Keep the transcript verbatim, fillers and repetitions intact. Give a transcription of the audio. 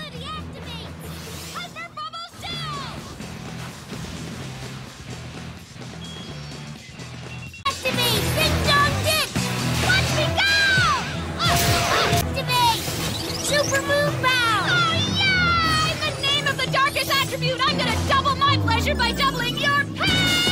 ability activate! Hyper Bubble Shell! Activate! Ding Dong Ditch! Watch me go! Activate! Super Move Bound! Oh, yeah! In the name of the darkest attribute, I'm gonna double my pleasure by doubling your pain!